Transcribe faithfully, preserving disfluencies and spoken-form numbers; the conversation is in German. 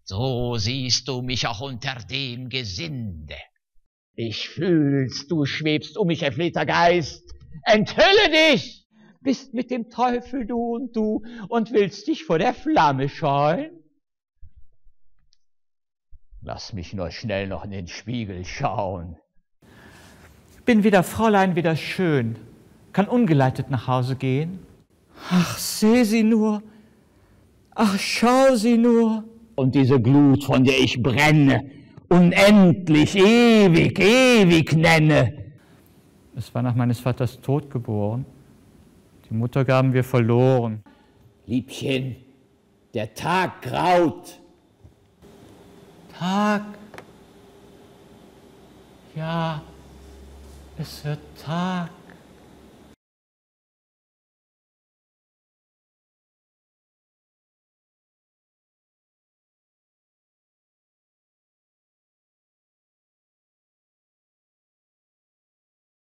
So siehst du mich auch unter dem Gesinde. Ich fühl's, du schwebst um mich, erflehter Geist. Enthülle dich! Bist mit dem Teufel du und du und willst dich vor der Flamme scheuen? Lass mich nur schnell noch in den Spiegel schauen. Bin weder Fräulein, weder schön, kann ungeleitet nach Hause gehen. Ach, seh sie nur, ach, schau sie nur. Und diese Glut, von der ich brenne, unendlich, ewig, ewig nenne. Es war nach meines Vaters Tod geboren. Die Mutter gaben wir verloren. Liebchen, der Tag graut. Tag. Ja, es wird Tag.